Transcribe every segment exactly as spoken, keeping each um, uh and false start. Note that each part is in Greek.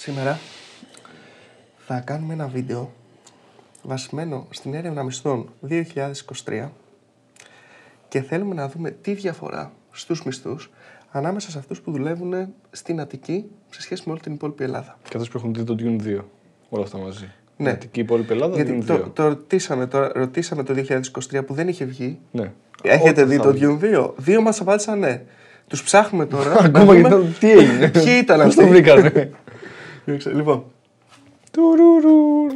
Σήμερα θα κάνουμε ένα βίντεο βασισμένο στην έρευνα μισθών δύο χιλιάδες είκοσι τρία και θέλουμε να δούμε τι διαφορά στους μισθούς ανάμεσα σε αυτούς που δουλεύουν στην Αττική σε σχέση με όλη την υπόλοιπη Ελλάδα. Και αυτούς που έχουν δει το Dune δύο, όλα αυτά μαζί. Ναι. Αττική, υπόλοιπη Ελλάδα, Γιατί Dune το, δύο. το, ρωτήσαμε, το ρωτήσαμε το δύο χιλιάδες είκοσι τρία που δεν είχε βγει. Ναι. Έχετε Ό,τι δει θα το βγει. Dune δύο. Δύο μας απάντησαν ναι. Τους ψάχνουμε τώρα. να Ακόμα δούμε και το τι έγινε. ποιοι ήταν Πώς το αυτοί. βρήκανε. Λοιπόν, Τουρουρου.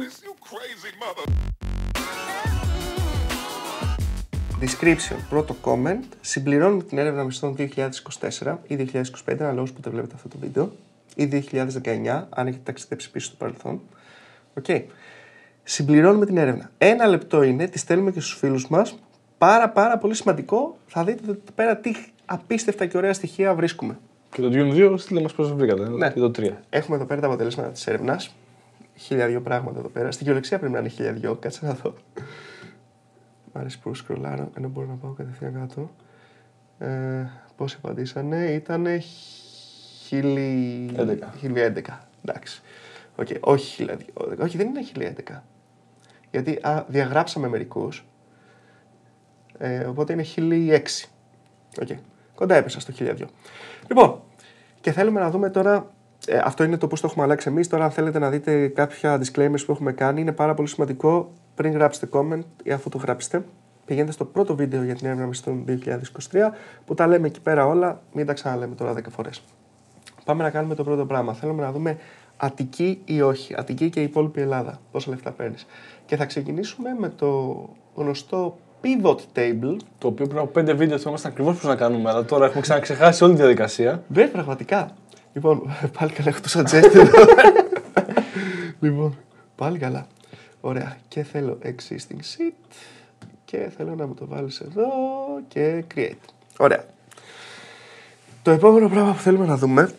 description, πρώτο comment. Συμπληρώνουμε την έρευνα μισθών δύο χιλιάδες είκοσι τέσσερα ή δύο χιλιάδες είκοσι πέντε, αναλόγως που δεν βλέπετε αυτό το βίντεο, ή δύο χιλιάδες δεκαεννιά, αν έχετε ταξιδέψει πίσω στο παρελθόν. Okay. Συμπληρώνουμε την έρευνα. Ένα λεπτό είναι, τη στέλνουμε και στους φίλους μας. Πάρα πάρα πολύ σημαντικό. Θα δείτε εδώ πέρα τι απίστευτα και ωραία στοιχεία βρίσκουμε. Και το Dune δύο, στείλτε μας πώς βρήκατε. Ναι. Και το τρία. Έχουμε εδώ πέρα τα αποτελέσματα της έρευνας. Χίλια δύο πράγματα εδώ πέρα. Στην γεωλεξία πρέπει να είναι χίλια δύο. Κάτσε να δω. Μ' αρέσει που σκρολάρω, ενώ μπορώ να πάω κατευθείαν κάτω. Ε, πόσοι απαντήσανε, ήταν χίλια έντεκα. Εντάξει. Okay. Όχι χίλια δύο. Όχι, δεν είναι χίλια έντεκα. Γιατί α, διαγράψαμε μερικούς. Ε, οπότε είναι χίλια έξι. Okay. Κοντά έπεσα στο χίλια δύο. Λοιπόν, και θέλουμε να δούμε τώρα. Ε, αυτό είναι το πώς το έχουμε αλλάξει εμείς. Τώρα, αν θέλετε να δείτε κάποια disclaimers που έχουμε κάνει, είναι πάρα πολύ σημαντικό πριν γράψετε comment ή αφού το γράψετε. Πηγαίνετε στο πρώτο βίντεο για την έρευνα μισθών δύο χιλιάδες είκοσι τρία που τα λέμε εκεί πέρα όλα. Μην τα ξαναλέμε τώρα δέκα φορές. Πάμε να κάνουμε το πρώτο πράγμα. Θέλουμε να δούμε Αττική ή όχι. Αττική και η υπόλοιπη Ελλάδα. Πόσα λεφτά παίρνεις. Και θα ξεκινήσουμε με το γνωστό pivot table. Το οποίο πριν από πέντε βίντεο θυμόμαστε ακριβώς πώς να κάνουμε, αλλά τώρα έχουμε ξαναξεχάσει όλη τη διαδικασία. Ναι, πραγματικά. Λοιπόν, πάλι καλά, έχω το suggest εδώ. Λοιπόν, πάλι καλά. Ωραία. Και θέλω existing sheet και θέλω να μου το βάλεις εδώ και create. Ωραία. Το επόμενο πράγμα που θέλουμε να δούμε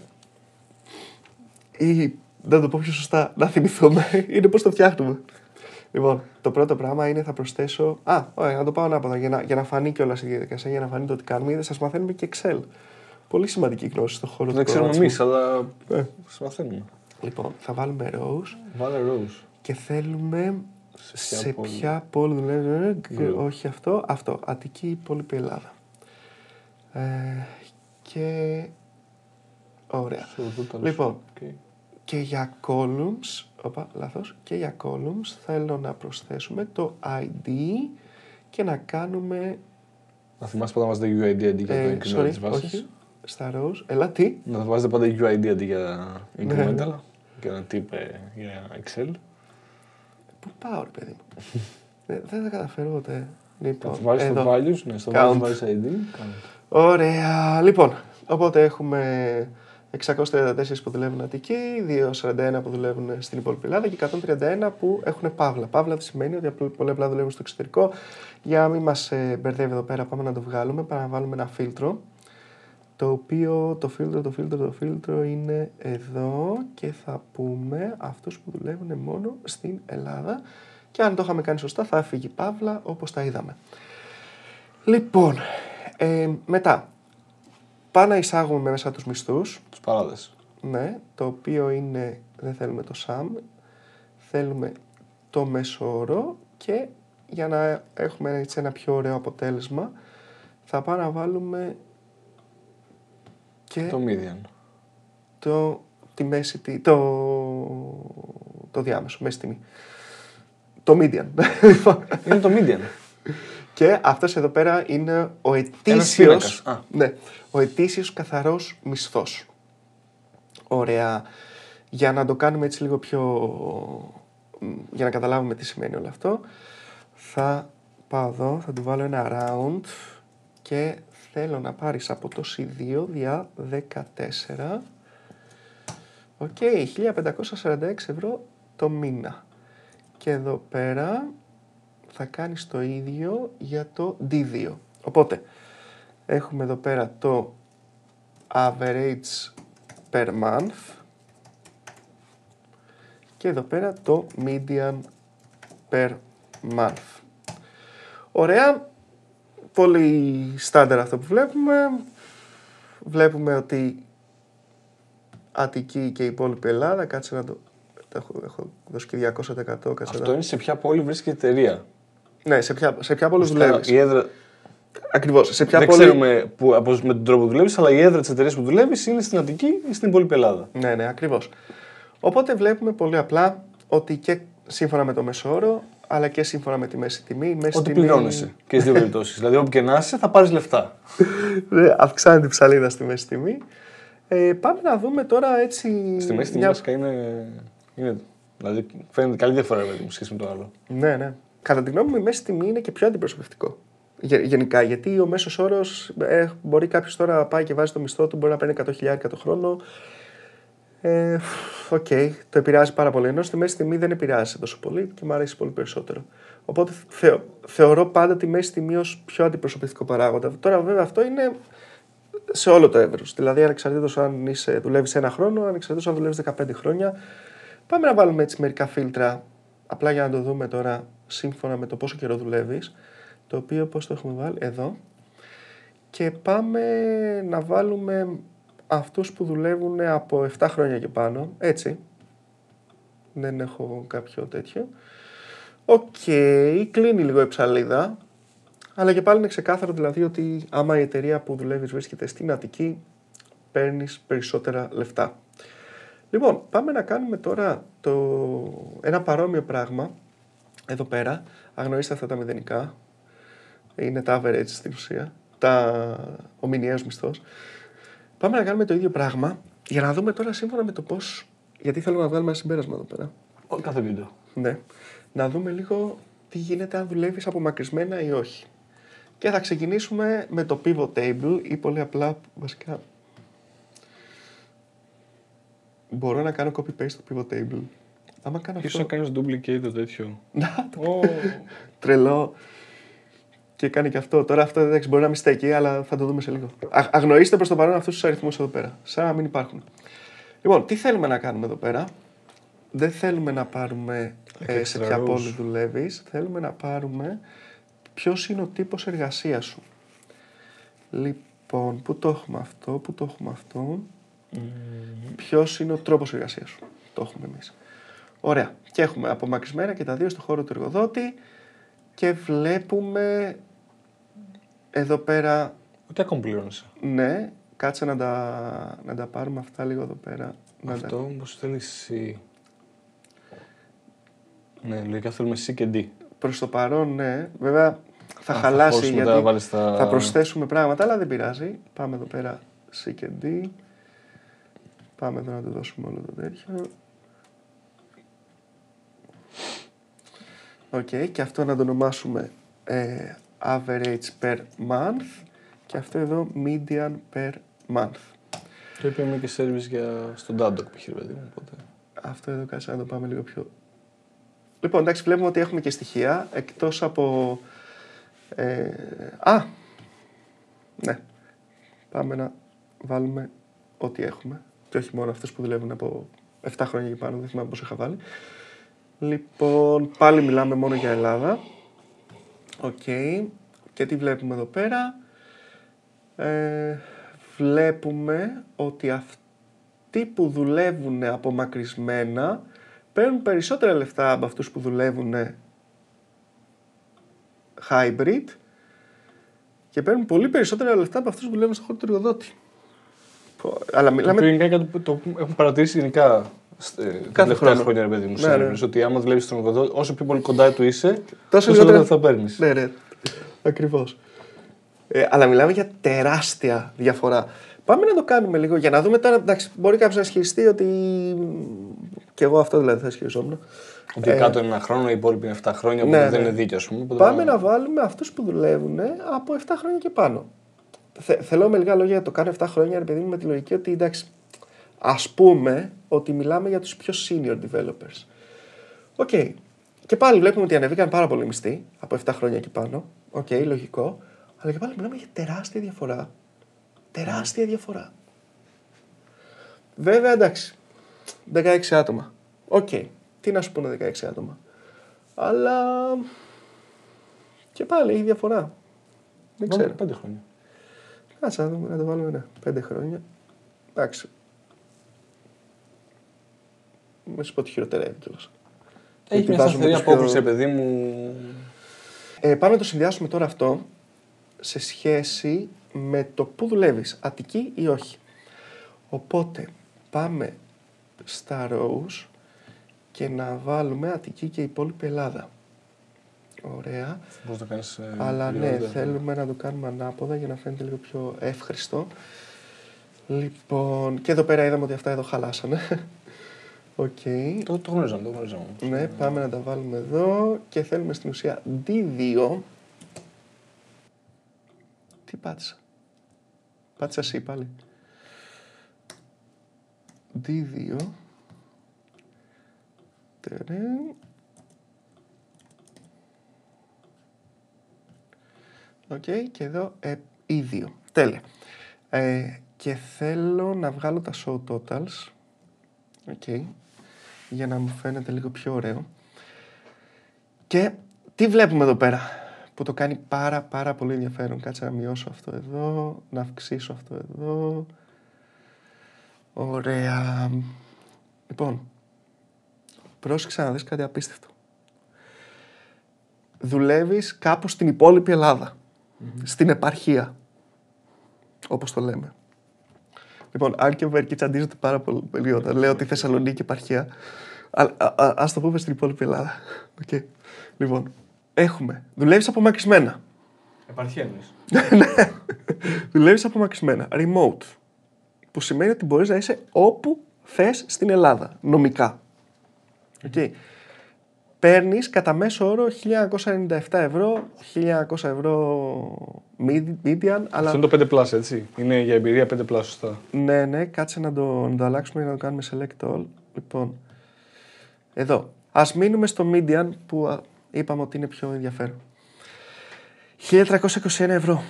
ή να το πω πιο σωστά, να θυμηθούμε, είναι πώς το φτιάχνουμε. Λοιπόν, το πρώτο πράγμα είναι θα προσθέσω. Α, ωραία, να το πάω ανάποδα για να, για να φανεί κιόλας η διαδικασία, για να φανεί το τι κάνουμε. Είδε, σας μαθαίνουμε και Excel. Πολύ σημαντική γνώση στον χώρο του Δεν ξέρουμε εμείς, αλλά Ε. σας μαθαίνουμε. Λοιπόν, θα βάλουμε rows Βάλε Rose. και θέλουμε Σε σε ποια ποια πόλη δουλεύει. Good. Όχι αυτό, αυτό. Αττική, υπόλοιπη Ελλάδα. Ε, και. Ωραία. Λοιπόν, Okay. και για columns, οπα, λάθος, και για columns θέλω να προσθέσουμε το άι ντι και να κάνουμε. Να θυμάστε πάντα να βάζετε γιου άι ντι αντί για το Ε, incremental sorry, της βάσης. όχι, στα rows. Έλα, τι. Να βάζετε πάντα γιου άι ντι αντί για Ναι. incremental. Και ένα tip ε, για Excel. Πού πάω, ρε παιδί μου. δεν, δεν θα καταφέρω ποτέ. Λοιπόν, Θα βάλεις εδώ. το values, ναι, στο Count. values βάζεις άι ντι. Count. Ωραία. Λοιπόν, οπότε έχουμε εξακόσιες τριάντα τέσσερα που δουλεύουν Αττική, διακόσια σαράντα ένα που δουλεύουν στην υπόλοιπη Ελλάδα και εκατόν τριάντα ένα που έχουν παύλα. Παύλα τι σημαίνει ότι πολλοί απλά δουλεύουν στο εξωτερικό. Για να μην μας ε, μπερδεύει εδώ πέρα, πάμε να το βγάλουμε. Πάμε να βάλουμε ένα φίλτρο. Το οποίο το φίλτρο, το φίλτρο, το φίλτρο είναι εδώ και θα πούμε αυτούς που δουλεύουν μόνο στην Ελλάδα. Και αν το είχαμε κάνει σωστά θα έφυγε η παύλα όπως τα είδαμε. Λοιπόν, ε, μετά, πάμε να εισάγουμε μέσα τους μισθούς. Τους παράδες. Ναι, το οποίο είναι, δεν θέλουμε το sum, θέλουμε το μέσο και για να έχουμε έτσι ένα πιο ωραίο αποτέλεσμα θα πάμε να βάλουμε και Το median. το, τη μέση, τη- το, το διάμεσο, μέση τιμή. Το median. Είναι το median. Και αυτός εδώ πέρα είναι ο Ένας ετήσιος, πίνακας. Α. ναι, ο ετήσιος καθαρός μισθός. Ωραία. Για να το κάνουμε έτσι λίγο πιο, για να καταλάβουμε τι σημαίνει όλο αυτό, θα πάω εδώ, θα του βάλω ένα round και θέλω να πάρεις από το σι δύο δια δεκατέσσερα. Οκ, χίλια πεντακόσια σαράντα έξι ευρώ το μήνα. Και εδώ πέρα θα κάνεις το ίδιο για το ντι δύο. Οπότε, έχουμε εδώ πέρα το average per month και εδώ πέρα το median per month. Ωραία, πολύ στάνταρ αυτό που βλέπουμε. Βλέπουμε ότι Αττική και η υπόλοιπη Ελλάδα. Κάτσε να το. το έχω, έχω δώσει και διακόσια τοις εκατό. Αυτό να... είναι σε ποια πόλη βρίσκεται η εταιρεία. Ναι, σε ποια, σε ποια πόλη δουλεύει. Η έδρα... Ακριβώς. Σε ποια Δεν πόλη... ξέρουμε που, από, με τον τρόπο που δουλεύει, αλλά η έδρα τη εταιρεία που δουλεύει είναι στην Αττική ή στην υπόλοιπη Ελλάδα. Ναι, ναι, ακριβώς. Οπότε βλέπουμε πολύ απλά ότι και σύμφωνα με το μέσο όρο, αλλά και σύμφωνα με τη μέση τιμή. Μέση ότι τιμή... πληρώνεσαι και στις δύο περιπτώσεις. Δηλαδή, όπου και να είσαι, θα πάρεις λεφτά. Ναι, αυξάνει την ψαλίδα στη μέση τιμή. Ε, πάμε να δούμε τώρα έτσι. Στη μέση τιμή μια... βασικά είναι, είναι. Δηλαδή, φαίνεται καλή διαφορά με τη σχέση με το άλλο. Ναι, ναι. Κατά τη γνώμη μου, η μέση τιμή είναι και πιο αντιπροσωπευτικό. Γενικά, γιατί ο μέσος όρος ε, μπορεί κάποιος τώρα να πάει και βάζει το μισθό του, μπορεί να παίρνει εκατό χιλιάδες το χρόνο. Ε, Οκ, okay, το επηρεάζει πάρα πολύ. Ενώ στη μέση τιμή δεν επηρεάζει τόσο πολύ και μου αρέσει πολύ περισσότερο. Οπότε θεω, θεωρώ πάντα τη μέση τιμή ως πιο αντιπροσωπευτικό παράγοντα. Τώρα, βέβαια, αυτό είναι σε όλο το εύρος. Δηλαδή, ανεξαρτήτως αν είσαι, δουλεύεις ένα χρόνο, ανεξαρτήτως αν δουλεύεις δεκαπέντε χρόνια. Πάμε να βάλουμε έτσι μερικά φίλτρα, απλά για να το δούμε τώρα σύμφωνα με το πόσο καιρό δουλεύεις. Το οποίο πώς το έχουμε βάλει εδώ. Και πάμε να βάλουμε αυτούς που δουλεύουν από επτά χρόνια και πάνω. Έτσι. Δεν έχω κάποιο τέτοιο. Οκ. Okay, κλείνει λίγο η ψαλίδα. Αλλά και πάλι είναι ξεκάθαρο δηλαδή ότι άμα η εταιρεία που δουλεύεις βρίσκεται στην Αττική, παίρνεις περισσότερα λεφτά. Λοιπόν, πάμε να κάνουμε τώρα το... ένα παρόμοιο πράγμα. Εδώ πέρα. Αγνοήστε αυτά τα μηδενικά. Είναι τα average στην ουσία. Τα... Ο μηνιαίος μισθός. Πάμε να κάνουμε το ίδιο πράγμα για να δούμε τώρα σύμφωνα με το πώς. Γιατί θέλουμε να βγάλουμε ένα συμπέρασμα εδώ πέρα. Όλο κάθε βίντεο. Ναι. Να δούμε λίγο τι γίνεται αν δουλεύεις απομακρυσμένα ή όχι. Και θα ξεκινήσουμε με το pivot table ή πολύ απλά βασικά. Μπορώ να κάνω copy paste στο pivot table. Άμα κάνω Ίσως αυτό. να κάνεις duplicate το τέτοιο. Να το. Oh. Τρελό. Και κάνει και αυτό. Τώρα αυτό εντάξει, μπορεί να μην στέκει, αλλά θα το δούμε σε λίγο. Α, αγνοήστε προς το παρόν αυτούς τους αριθμούς εδώ πέρα. Σαν να μην υπάρχουν. Λοιπόν, τι θέλουμε να κάνουμε εδώ πέρα. Δεν θέλουμε να πάρουμε ε, σε ποια πόλη δουλεύεις. Θέλουμε να πάρουμε ποιος είναι ο τύπος εργασίας σου. Λοιπόν, πού το έχουμε αυτό, πού το έχουμε αυτό. Mm. Ποιος είναι ο τρόπος εργασίας σου. Το έχουμε εμείς. Ωραία. Και έχουμε απομακρυσμένα και τα δύο στο χώρο του εργοδότη. Και βλέπουμε εδώ πέρα. Ότι ακόμα πληρώνεσαι. Ναι, κάτσε να τα, να τα πάρουμε αυτά λίγο εδώ πέρα. Αυτό τα... όμως θέλει C. Ναι, λογικά θέλουμε C και D. Προς το παρόν, ναι. Βέβαια θα Α, χαλάσει θα γιατί τα στα... θα προσθέσουμε πράγματα, αλλά δεν πειράζει. Πάμε εδώ πέρα C και D. Πάμε εδώ να το δώσουμε όλο το τέτοιο. Οκ, okay, και αυτό να το ονομάσουμε ε, average per month και αυτό εδώ median per month. Το είπαμε και service για στον Dadoc επιχειρηματή μου, οπότε. Αυτό εδώ κάτσε να το πάμε λίγο πιο... Λοιπόν, εντάξει, βλέπουμε ότι έχουμε και στοιχεία, εκτός από... Ε, α! Ναι. Πάμε να βάλουμε ό,τι έχουμε και όχι μόνο αυτούς που δουλεύουν από επτά χρόνια και πάνω, δεν θυμάμαι πώς είχα βάλει. Λοιπόν, πάλι μιλάμε μόνο για Ελλάδα. Οκ. Okay. Και τι βλέπουμε εδώ πέρα. Ε, βλέπουμε ότι αυτοί που δουλεύουν απομακρυσμένα παίρνουν περισσότερα λεφτά από αυτούς που δουλεύουν hybrid και παίρνουν πολύ περισσότερα λεφτά από αυτούς που δουλεύουν στο χώρο του εργοδότη. Αλλά μιλάμε... Το είναι κάτι που το έχουμε παρατηρήσει γενικά τα τελευταία χρόνια, ρε παιδί μου. Ναι, ναι. Ότι άμα δουλεύεις στον εργοδότη, όσο πιο πολύ κοντά του είσαι, τόσο λιγότερα θα παίρνεις. Ναι, ναι. Ακριβώς. Ε, αλλά μιλάμε για τεράστια διαφορά. Πάμε να το κάνουμε λίγο για να δούμε τώρα. Εντάξει, μπορεί κάποιος να ισχυριστεί ότι. Και εγώ αυτό δηλαδή θα ισχυριζόμουν. Ότι ε, κάτω είναι ένα χρόνο, οι υπόλοιποι είναι επτά χρόνια, ναι, δεν ναι. είναι δίκαιο, ας πούμε. Πάμε να βάλουμε αυτούς που δουλεύουν από επτά χρόνια και πάνω. Θε, θέλω με λίγα λόγια να το κάνω επτά χρόνια, ρε παιδί μου, με τη λογική ότι εντάξει, ας πούμε ότι μιλάμε για τους πιο senior developers. Οκ. Okay. Και πάλι βλέπουμε ότι ανεβήκαν πάρα πολύ μισθοί από επτά χρόνια και πάνω. Οκ, okay, λογικό. Αλλά και πάλι μιλάμε για τεράστια διαφορά. Τεράστια διαφορά. Βέβαια, εντάξει. δεκαέξι άτομα. Οκ. Okay. Τι να σου πούνε δεκαέξι άτομα. Αλλά. Και πάλι έχει διαφορά. Δεν ξέρω. Πέντε χρόνια. Κάτσε να, να το βάλουμε, ναι. Πέντε χρόνια. Εντάξει. με σου πω ότι χειροτερεύει κιόλας. Έχει μια σταθερή απόκριση, πιο... παιδί μου. Ε, πάμε να το συνδυάσουμε τώρα αυτό σε σχέση με το που δουλεύεις, Αττική ή όχι. Οπότε πάμε στα rows και να βάλουμε Αττική και υπόλοιπη Ελλάδα. Ωραία. Πώς το κάνεις, ε, αλλά ναι, ωραία. Θέλουμε να το κάνουμε ανάποδα για να φαίνεται λίγο πιο εύχριστο. Λοιπόν, και εδώ πέρα είδαμε ότι αυτά εδώ χαλάσανε. Οκ. Okay. Το, το γνωρίζαμε, το γνωρίζαμε. Ναι, πάμε να τα βάλουμε εδώ και θέλουμε στην ουσία ντι δύο. Τι πάτησα. Πάτησα εσύ πάλι. ντι δύο. Τερε. Οκ, okay, και εδώ ε, ι δύο. Τέλεια. Ε, και θέλω να βγάλω τα show totals. Οκ. Okay. Για να μου φαίνεται λίγο πιο ωραίο. Και τι βλέπουμε εδώ πέρα που το κάνει πάρα πάρα πολύ ενδιαφέρον. Κάτσε να μειώσω αυτό εδώ, να αυξήσω αυτό εδώ. Ωραία. Λοιπόν, πρόσεξε να δεις κάτι απίστευτο. Δουλεύεις κάπου στην υπόλοιπη Ελλάδα. Mm-hmm. Στην επαρχία. Όπως το λέμε. Λοιπόν, αν και μερικοί τσαντίζονται πάρα πολύ όταν λέω ότι Θεσσαλονίκη επαρχία, ας το πούμε στην υπόλοιπη Ελλάδα. Okay. Λοιπόν, έχουμε. Δουλεύεις απομακρυσμένα. Επαρχία εννοείς. Ναι. Δουλεύεις απομακρυσμένα. Remote. Που σημαίνει ότι μπορείς να είσαι όπου θες στην Ελλάδα. Νομικά. Okay. Παίρνεις κατά μέσο όρο χίλια εννιακόσια ενενήντα επτά ευρώ, χίλια εννιακόσια ευρώ median. Αυτό αλλά... είναι το πέντε πλας, έτσι. Είναι για εμπειρία πέντε πλας, σωστά. Ναι, ναι, κάτσε να το, να το αλλάξουμε για να το κάνουμε select all. Λοιπόν, εδώ. Ας μείνουμε στο median που α, είπαμε ότι είναι πιο ενδιαφέρον. χίλια τριακόσια είκοσι ένα ευρώ.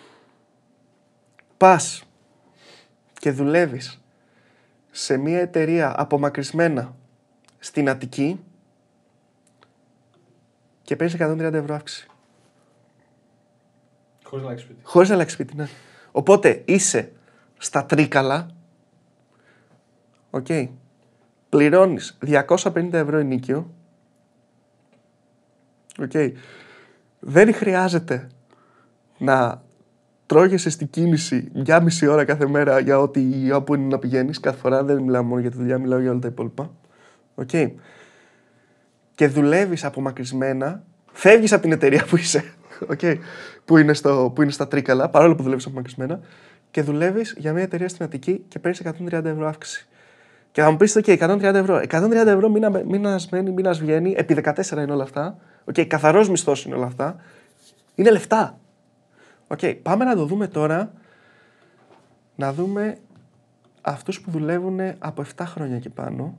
Πας και δουλεύεις σε μια εταιρεία απομακρυσμένα στην Αττική και παίρνεις εκατόν τριάντα ευρώ αύξηση. Χωρίς να αλλάξει σπίτι. Χωρίς να αλλάξει σπίτι, ναι. Οπότε είσαι στα Τρίκαλα. Οκ. Okay. Πληρώνεις διακόσια πενήντα ευρώ ενοίκιο. Οκ. Okay. Δεν χρειάζεται να τρώγεσαι στην κίνηση μια μισή ώρα κάθε μέρα για ό,τι όπου είναι να πηγαίνεις. Κάθε φορά δεν μιλάω μόνο για τη δουλειά, μιλάω για όλα τα υπόλοιπα. Οκ. Okay. Και δουλεύεις απομακρυσμένα, φεύγεις από την εταιρεία που είσαι, okay, που, είναι στο, που είναι στα Τρίκαλα, παρόλο που δουλεύεις απομακρυσμένα, και δουλεύεις για μια εταιρεία στην Αττική και παίρνεις εκατόν τριάντα ευρώ αύξηση. Και θα μου πεις, OK, εκατόν τριάντα ευρώ. εκατόν τριάντα ευρώ μήνας μένει, μήνας βγαίνει, επί δεκατέσσερα είναι όλα αυτά. Okay, καθαρός μισθός είναι όλα αυτά. Είναι λεφτά. Okay, πάμε να το δούμε τώρα, να δούμε αυτούς που δουλεύουν από επτά χρόνια και πάνω.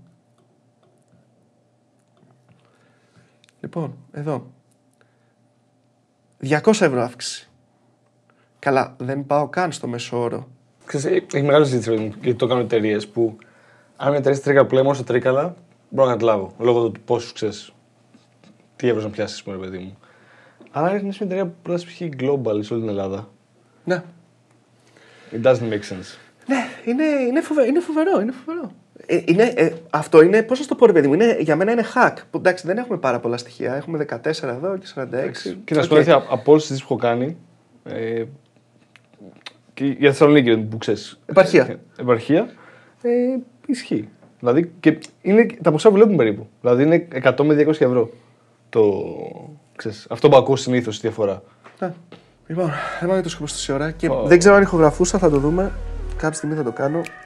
Λοιπόν, εδώ. διακόσια ευρώ αύξηση. Καλά, δεν πάω καν στο μέσο όρο. Ξέρεις, έχει μεγάλη συζήτηση γιατί το κάνουν εταιρείες που αν μια εταιρεία Τρίκαλα που λέμε μόνο στα Τρίκαλα, μπορώ να καταλάβω. Λόγω του πόσου ξέρεις, τι εύρος να πιάσεις, μόνο παιδί μου. Αλλά είναι μια εταιρεία που πρέπει να π.χ. global σε όλη την Ελλάδα. Ναι. It doesn't make sense. Ναι, είναι, είναι, φοβε, είναι φοβερό, είναι φοβερό. Ε, είναι, ε, αυτό είναι, πώς να το πω ρε παιδί μου, είναι, για μένα είναι hack. Που, εντάξει, δεν έχουμε πάρα πολλά στοιχεία. Έχουμε δεκατέσσερα εδώ και σαράντα έξι. Και να σου πω ότι από όλες τις που έχω κάνει. Ε, και για Θεσσαλονίκη που ξέρεις. Επαρχία. Ε, επαρχία. Ε, ισχύει. Δηλαδή και είναι τα ποσά που βλέπουμε περίπου. Δηλαδή είναι εκατό με διακόσια ευρώ. Το, ξέρεις, αυτό που ακούω συνήθως τη διαφορά. Ναι. Λοιπόν, δεν πάμε το σκοπό τόση ώρα και oh. δεν ξέρω αν ηχογραφούσα, θα το δούμε. Κάποια στιγμή θα το κάνω.